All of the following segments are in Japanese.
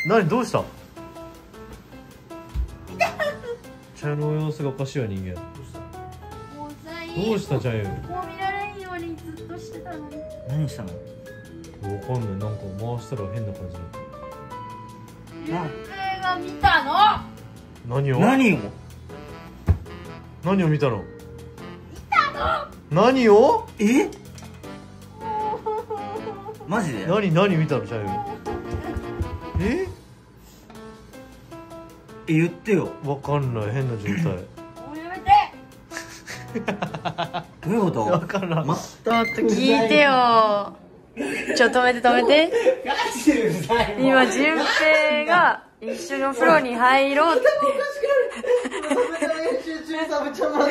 何どうした？茶湯の様子がおかしいわ人間。どうした茶湯？ もう見られんようにずっとしてたのに。 何したの？ わかんない、なんか回したら変な感じだった。 ゆうぺいが見たの。 何を？ 何を？ 何を見たの？何を？ え？マジで？ 何見たの茶湯？ 言ってよ。 わかんない、変な状態。 もうやめて。 どういうこと？ わかんない。 ちょっと聞いてよ。ちょっと止めて止めて。今順平が一緒にお風呂に入ろうって。サブちゃん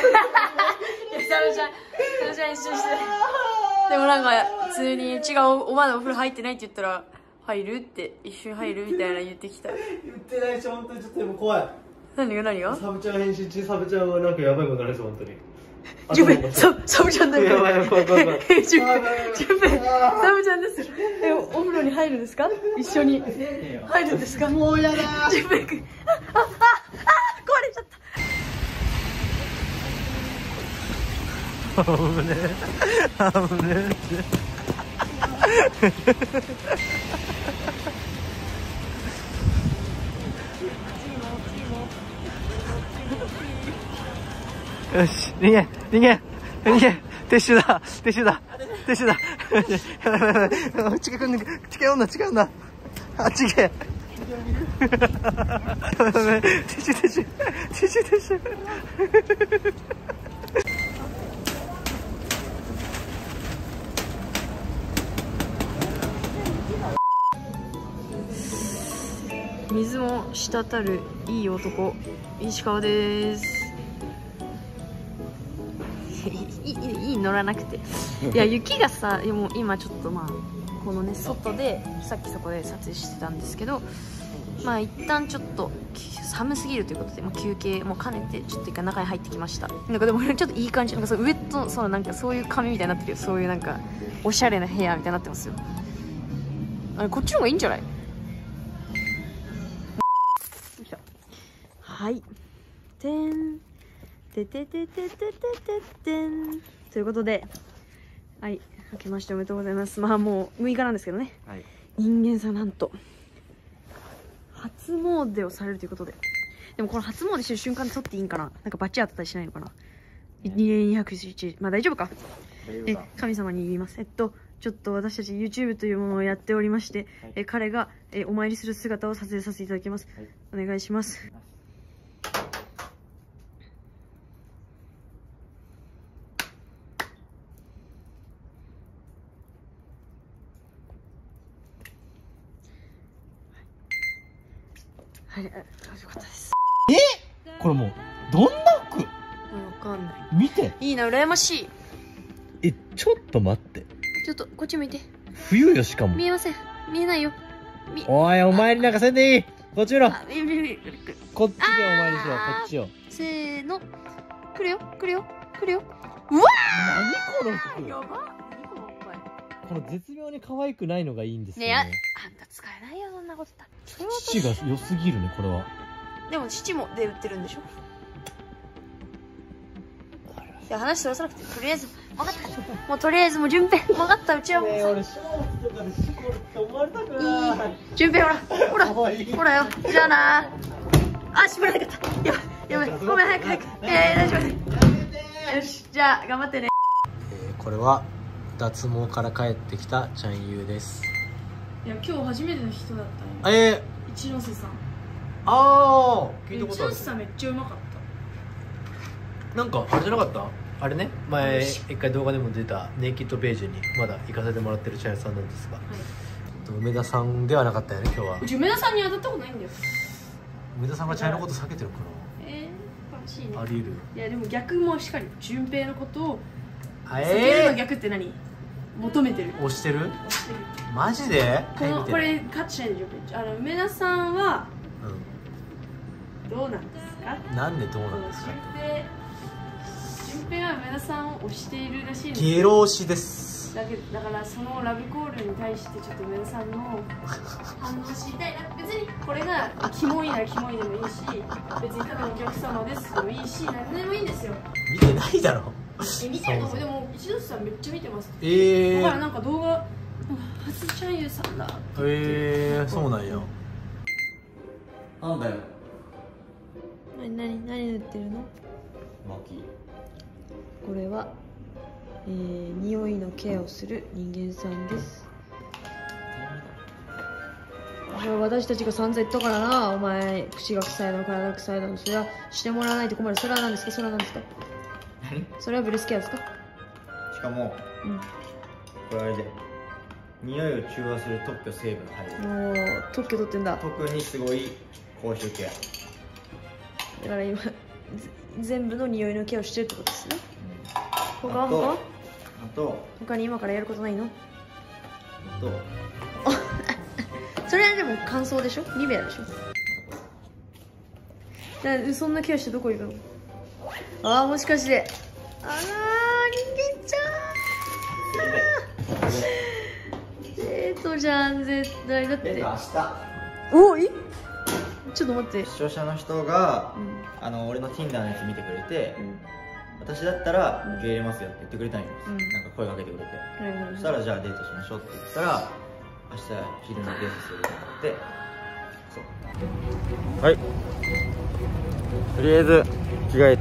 一緒して。でもなんか普通に違う、お前のお風呂入ってないって言ったら入るって一緒に入るみたいな言ってきた。 言ってないし、本当にちょっとでも怖い。 何が？ サブちゃん変身中、サブちゃんはなんかやばいことになりそう、本当に。 順平、サブちゃんだよ。 やばい、怖い。 順平、サブちゃんです。お風呂に入るんですか？一緒に入るんですか？もうやだ。順平君、壊れちゃった。 危ねえ。よし、逃げ、撤収だ。近い女。あっち行け。撤収。 水も滴るいい男、石川です。いい乗らなくて。いや、雪がさ、もう今ちょっとまあこのね外でさっきそこで撮影してたんですけど、まあ一旦ちょっと寒すぎるということで、休憩も兼ねてちょっと一回中に入ってきました。なんかでもちょっといい感じ、なんかそうウエット、そうなんかそういう髪みたいになってるよ。そういうなんかおしゃれなヘアみたいになってますよ。あれこっちの方がいいんじゃない？はい。てん。ててててててててん。ということで、はい。明けましておめでとうございます。まあもう6日なんですけどね。はい、人間さんなんと、初詣をされるということで。でもこの初詣してる瞬間で撮っていいんかな？なんかバッチリ当たったりしないのかな？ 211。まあ大丈夫か。神様に言います。ちょっと私たち YouTube というものをやっておりまして、彼が、お参りする姿を撮影させていただきます。お願いします。はい、よかったです。 これもうどんな服？ わかんない。 見て。 いいな、羨ましい。 ちょっと待って。 ちょっとこっち向いて。 冬よ、しかも。 見えません。見えないよ。 おい、お参りなんかせんでいい。こっち見ろ。こっちでお参りしよう。こっちよ。 せーの。来るよ。うわー。 何この服。 やば。 この絶妙に可愛くないのがいいんですよね。 あんた使えないよ、そんなことだ。 父が良すぎるね、これは。 でも父もで売ってるんでしょ。いや、話そらさなくて、とりあえず分かった。もうとりあえずもう順平分かった。うちはもうさ、 俺ショーツとかでシコルって思われたくない。 順平ほらよ。じゃあな。あ、閉まらなかった。やばい。ごめん、早く。大丈夫。よし、じゃあ頑張ってね。 これは脱毛から帰ってきたちゃんゆうです。 いや、今日初めての人だったね。一ノ瀬さん。 聞いたことある。 一ノ瀬さんめっちゃうまかった。 なんかあれじゃなかった？あれね、前一回動画でも出たネイキッドベージュにまだ行かせてもらってる茶屋さんなんですが、梅田さんではなかったよね、今日は。 うち梅田さんに当たったことないんだよ。 梅田さんが茶屋のこと避けてるか悲しいね。 な。あり得る。 いやでも逆もしっかり順平のことを避けるの逆って何？求めてる。 押してる？マジで？ これカットしないで順平。梅田さんはどうなんですか？ なんでどうなんですか？ 順平は梅田さんを推しているらしいんです。 ゲロ推しです。 だからそのラブコールに対してちょっと梅田さんの反応知りたいな。別にここれがキモいならキモいでもいいし、別にただのお客様ですでもいいし、何でもいいんですよ。 見てないだろ。 見てるのもでも一ノ瀬さんめっちゃ見てます。 だからなんか動画初チャンユさんだ。 そうなんや。 なんだよ。 何塗ってるの？ 巻。 これは、匂いのケアをする人間さんです。私たちが散々言ったからな。お前口が臭いの体が臭いの、それはしてもらわないと困る。それは何ですか？それは何ですか？ 何？ それはブレスケアですか？ しかも、これあれで匂いを中和する特許成分入る。 もう特許取ってんだ。 特にすごい口臭ケア。 だから今全部の匂いのケアをしてるってことですね。 あと他に今からやることないの？ あとそれはでも乾燥でしょ？ニベアでしょ？そんなケアしてどこ行くの？ああ、もしかしてあらー、人間ちゃんデートじゃん、絶対。だって明日おい、ちょっと待って、 視聴者の人が、俺の Tinder のやつ見てくれて、私だったら受け入れますよって言ってくれたんよ、なんか声かけてくれて、そしたらじゃあデートしましょうって言ったら、明日昼にデートするって言って、そうはい、とりあえず着替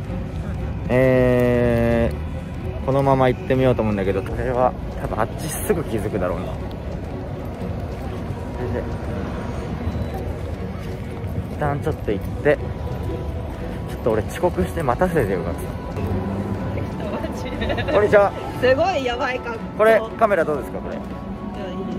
えてこのまま行ってみようと思うんだけど、これは多分あっちすぐ気づくだろうな。一旦ちょっと行って、ちょっと俺遅刻して待たせてよかった。こんにちは。 すごいやばい格好。 これカメラどうですか？これいいです。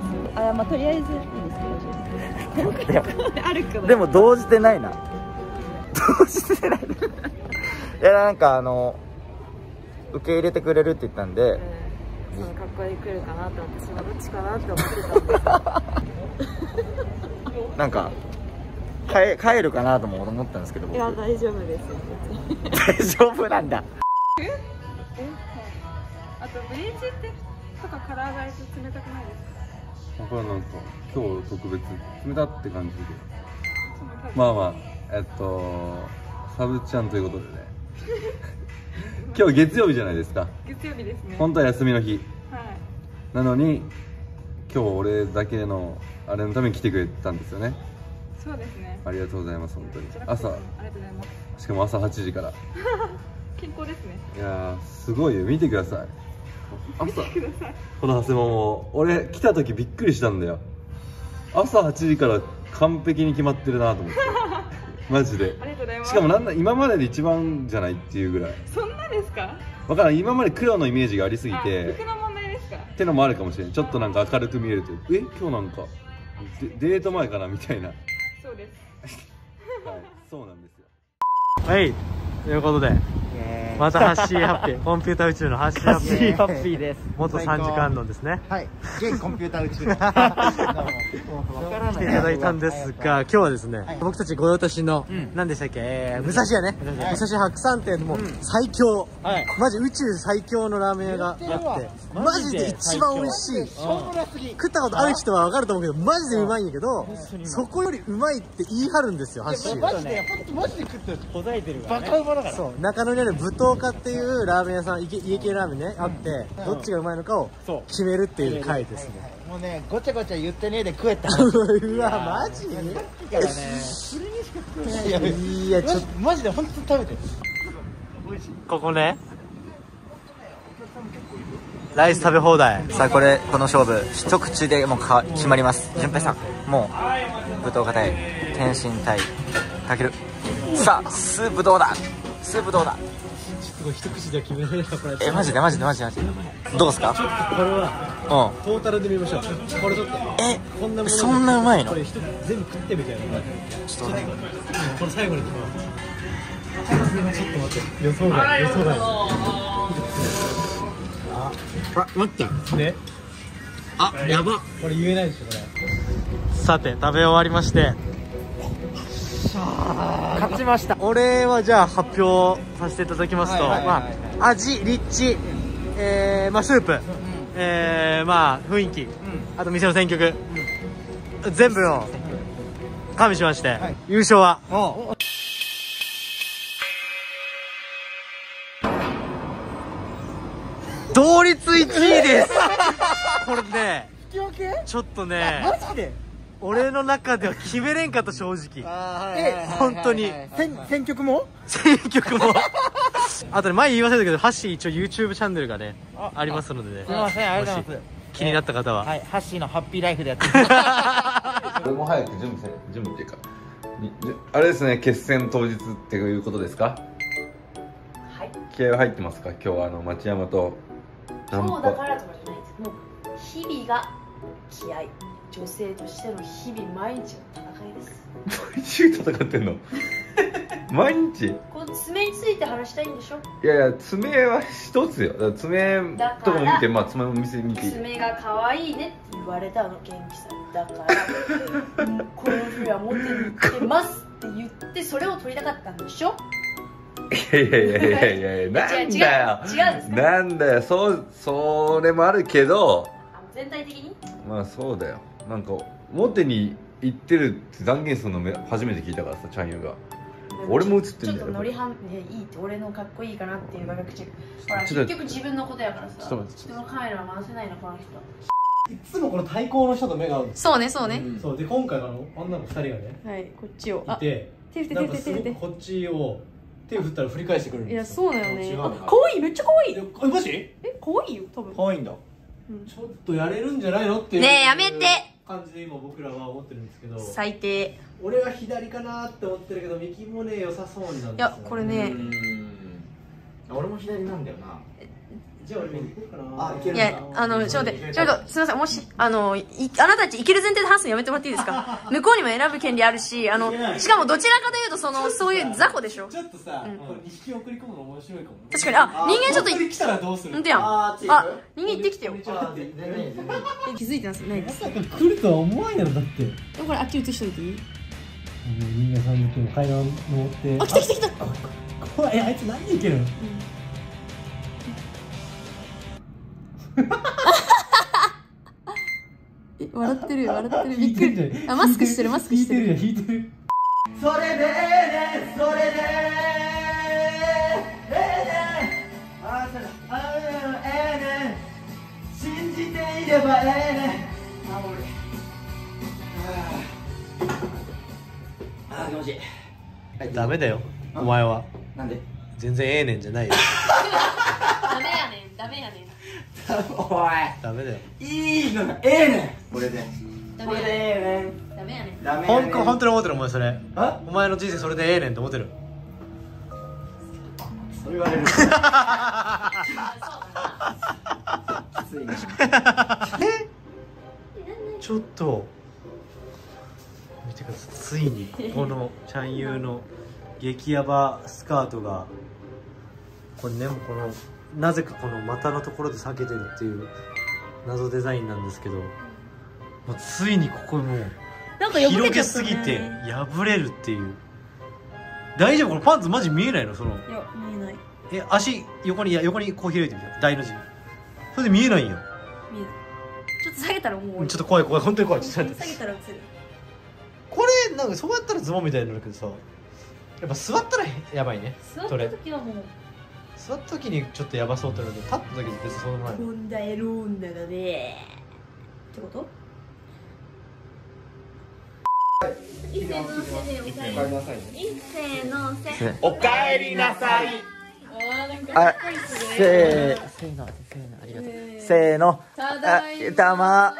まあとりあえずいいですけどあるかな。 でも動じてないな。動じてないないや、なんか受け入れてくれるって言ったんで、 その格好で来るかなって私はどっちかなって思ってたんですなんか帰るかなとも思ったんですけど、僕いや大丈夫です大丈夫なんだ。 あとブリーチってとかカラーが冷たくないですか？ これなんか今日特別冷たって感じで、まあまあサブちゃんということでね今日月曜日じゃないですか。 月曜日ですね。 本当は休みの日、 はい、 なのに今日俺だけのあれのために来てくれたんですよね。 そうですね。 ありがとうございます。本当にありがとうございます。 しかも朝8時から健康ですね。 いやーすごいよ、見てください。朝この長谷も俺来た時びっくりしたんだよ。朝8時から完璧に決まってるなと思ってマジで。 ありがとうございます。 しかも今までで一番じゃないっていうぐらい。 そんなですか？ 分からん、今まで黒のイメージがありすぎて、 服の問題ですかってのもあるかもしれない。ちょっとなんか明るく見えると、今日なんかデート前かなみたいな。 そうですはい、そうなんですよ。 はい、ということでまたハッシーハッピー、コンピューター宇宙のハッシーハッピー、 ハッピーです。 元3時間論ですね。 はい、現コンピューター宇宙の来ていただいたんですが、今日はですね、僕たち御用達の何でしたっけ、武蔵屋ね、武蔵白山店のもう最強、マジ宇宙最強のラーメン屋があって、マジで一番美味しい。食ったことある人は分かると思うけど、マジでうまいんやけど、そこよりうまいって言い張るんですよ、ハッシー。 マジで食ってる。ほざいてるからね。バカうまだから。 そう、中野にある舞踏家っていうラーメン屋さん、家系ラーメンね、あって、どっちがうまいのかを決めるっていう回ですね。 もうね、ごちゃごちゃ言ってねえで食えた。 うわ、マジからね、それにしか食ってない。 いや、ちょっとマジで本当に食べてる。 ここね、ライス食べ放題。 さあこの勝負一口でもう決まります。順平さん、もう舞踏家対天心対たける。さあスープどうだ、スープどうだ。 ちょっと一口では決められないか、これ。 マジでどうですか？ ちょっとこれはトータルで見ましょう。これちょっとこんなものそんなうまいの？ これ全部食ってみたいな。ちょっとこれ最後に決めます。ちょっと待って、予想外。 待ってね、 やば。 これ言えないでしょ、これ。さて食べ終わりまして、 勝ちました。 俺はじゃあ発表させていただきますと、味、立地、まあスープ、まあ雰囲気、あと店の選曲、全部の加味しまして、優勝は同率1位ですこれね、ちょっとね、マジで俺の中では決めれんかった、正直。本当に選曲もあとね、前言い忘れたけど、ハッシー一応 YouTube チャンネルがねありますのでね、 すみません、ありがとうございます。 気になった方は、 はい、ハッシーのハッピーライフでやってます。 俺も早く準備っていうか、あれですね、決戦当日っていうことですか？はい。気合は入ってますか？今日は町山とそうだからとかじゃないです。もう日々が気合。女性としての日々毎日の戦いです。 毎日戦ってんの？毎日？ この爪について話したいんでしょ？ いやいや、爪は一つよ。だから爪とかも見て、まあ爪も見ていい。 爪が可愛いねって言われたの、元気さんだから。この日は表に行ってますって言ってそれを取りたかったんでしょ？ いやなんだよ。 違うんですか？ なんだよ、それもあるけど。 全体的に？ まあそうだよ。なんか表に行ってるって断言するの初めて聞いたからさ、ちゃんゆが。俺も映ってんだよ。 ちょっとノリ半でいいって、俺のかっこいいかなっていう画角チェック。ほら、結局自分のことやからさ、人のカメラは回せないの、この人。 いつもこの対抗の人と目が合う。 そうね、そうね。 そうで、今回女の2人がね、 はい、こっちをいて、なんかすごくこっちを手を振ったら振り返してくるんですよ。 いや、そうだよね。あ、可愛い、めっちゃ可愛い。 マジ？ 可愛いよ、多分。 可愛いんだ。 ちょっとやれるんじゃないのっていうねえ、やめて感じで今僕らは思ってるんですけど、 最低。 俺は左かなって思ってるけど、ミキもね良さそうなんですよ。 いや、これね、 俺も左なんだよな。 じゃあ俺右行こうかな。 あ、いける。 いや、ちょっと待って、ちょっとすみません、もしあなたたち生きる前提で話すのやめてもらっていいですか？向こうにも選ぶ権利あるし、しかもどちらかというとそういう雑魚でしょ。 ちょっとさ、これ2匹送り込むの面白いかも。 確かに、あ、人間ちょっと送り来たらどうする？ ほんとやん。あ、人間行ってきてよ。気づいてますないです。 まさか来るとは思わんやろ、だって。 これあっち移しといていい？ 人間さんに今日階段登って。 あ、来た。 怖い、あいつ何でいけるの？ 笑ってるびっくり。あ、マスクしてる。 引いてる。 それで信じていれば気持ちいい。 ダメだよ、お前は。 なんで？ 全然ねんじゃないよ。 ダメやねん。 おい、 ダメだよ。 いいのがねん。これでダメやねん。 本当に思ってる？お前それ。お前の人生それでねんって思ってる？ そう言われる。きついね。 ちょっと見てください。ついにこのちゃんゆうの激ヤバスカートが、これね、このなぜかこの股のところで裂けてるっていう謎デザインなんですけど、もうついにここもう広げすぎて破れるっていう。大丈夫？このパンツマジ見えないの？その、 いや、見えない。 足横にこう開いてみて、大の字。それで見えないんよ。 見えない。ちょっと下げたらもう。 ちょっと怖い、本当に怖い。ちょっと下げたら映る。 これなんかそうやったらズボンみたいになるけどさ、やっぱ座ったらやばいね。 座った時はもう。 座った時にちょっとやばそうってなるけど、立った時に別にそうでもない。 こんだえるんだがねってこと？一斉のせでおかえりなさい。一斉のせ。 おかえりなさい。 あ、 せーの、ありがとう。せーの、たま。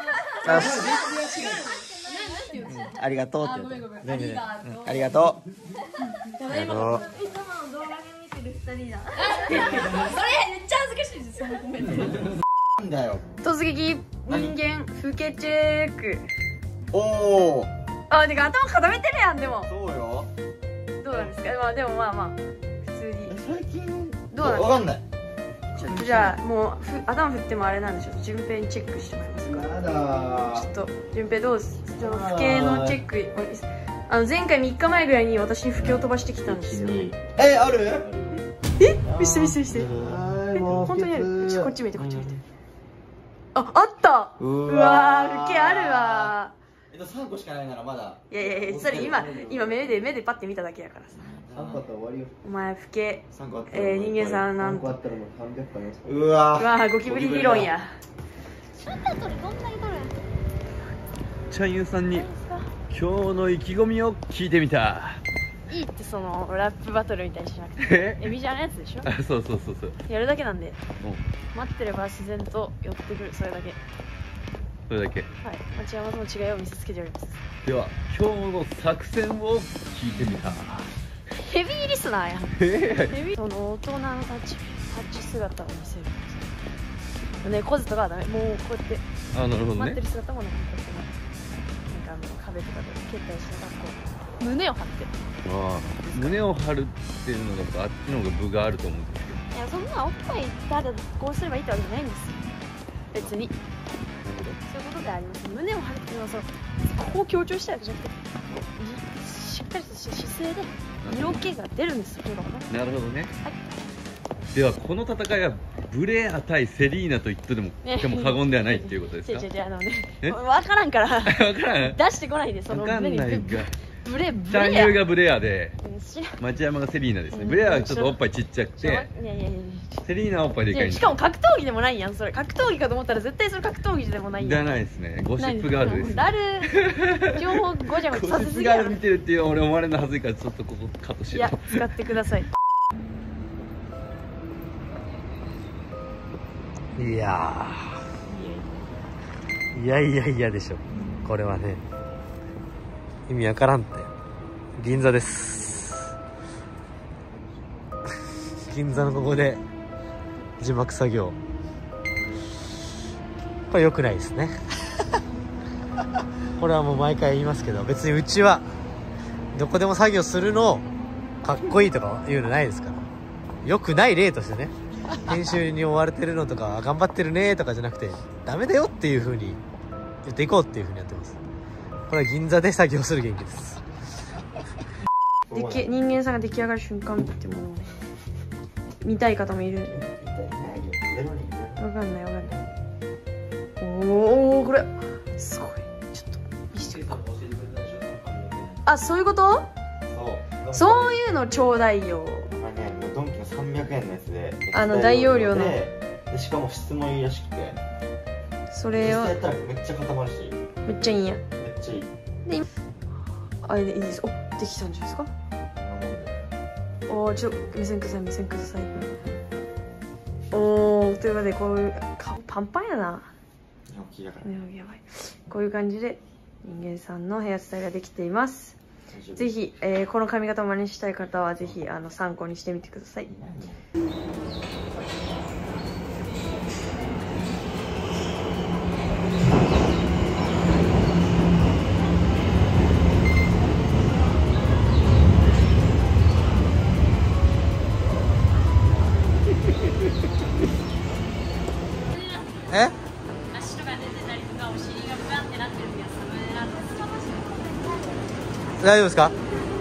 ありがとうって言う。ありがとう。 いつもの動画で見てる2人だ。それめっちゃ恥ずかしいです、そのコメント。 なんだよ。 突撃人間老けチェック。 おお。 あ、てか頭固めてるやん。でもそうよ。 どうなんですか？まあでもまあ普通に。 最近どうなんですか？ わかんない。 ちょっとじゃあもう頭振ってもあれなんでしょう。順平にチェックしてもらえますか？ やだ。 ちょっと順平どうです？その老けのチェック。前回3日前ぐらいに私に老けを飛ばしてきたんですよ。 ある？ 見せて。本当にある？こっち見て。あった。うわー、老けあるわ。 3個しかないならまだ。 いやいや、それ今目でパッて見ただけやからさ。 3個あったら終わりよ。 お前ふけ、 3個あった人間さんなんと。 うわうわゴキブリ理論や。 チャンユンさんに今日の意気込みを聞いてみた。 いいってそのラップバトルみたいにしなくてエビジャーのやつでしょ。 あ、そうやるだけなんで、待ってれば自然と寄ってくる、それだけ。 それだけ。 はい、町山との違いを見せつけております。 では今日の作戦を聞いてみた。 ヘビーリスナーやん。ヘビーその大人のタッチ姿を見せる。猫背とかはダメ。もうこうやってあ、なるほどね。 待ってる姿もなんかこうやってなんか壁とかで蹴ったりしてなんかこう胸を張って。 ああ、胸を張るっていうのだとあっちの方が分があると思うんですけど。 いや、そんなおっぱいただこうすればいいってわけじゃないんですよ、別に。そういうことであります。胸を張るっていうのはここを強調したいわけじゃなくて、しっかりとした姿勢で色気が出るんですよ。 なるほどね。 はい。 ではこの戦いはブレア対セリーナと言っても過言ではないっていうことですか？ 違う分からんから分からん。 出してこないで、その分かんないがブレアチャンユーがブレアで町山がセリーナですね。ブレアはちょっとおっぱいちっちゃくて、セリーナはおっぱいでかいんです。 しかも格闘技でもないやん、それ。格闘技かと思ったら絶対それ格闘技でもないやん。 じゃないですね。ゴシップガールです。 だる情報ごちゃごちゃさせすぎやろ。 ゴシップガール見てるっていう俺思われるのはずいからちょっとここカットしよう。 いや、使ってください。 いやでしょ、これはね。意味わからんって。銀座です。銀座のここで字幕作業、これ良くないですね。これはもう毎回言いますけど、別にうちはどこでも作業するのかっこいいとかいうのないですから。良くない例としてね、編集に追われてるのとか頑張ってるねとかじゃなくて、ダメだよっていう風に言っていこうっていう風にやってます。これは銀座で作業する元気です。 人間さんが出来上がる瞬間ってもうね、見たい方もいる。わかんない。おお、これすごい。ちょっと見せてくれ。あ、そういうこと？そういうのちょうだいよ。 ドンキの300円のやつで、 大容量ので、しかも質もいいらしくて、 それを実際やったらめっちゃ固まるし、 めっちゃいいんや。 めっちゃいい。 で、あれでいいです。お、できたんじゃないですか。おー、ちょっと目線ください。おー、ということで、こういう顔パンパンやな。やばい。こういう感じで人間さんのヘアスタイルができています。ぜひ、この髪型を真似したい方はぜひ参考にしてみてください。 え？ 足とか出てたりとかお尻がブワンってなってる時はサムネなんです。 大丈夫ですか？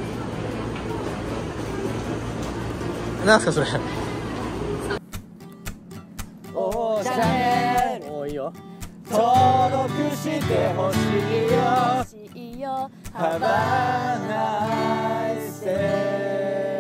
なんすかそれ。おしゃれ。もういいよ。登録してほしいよ。Have a nice day。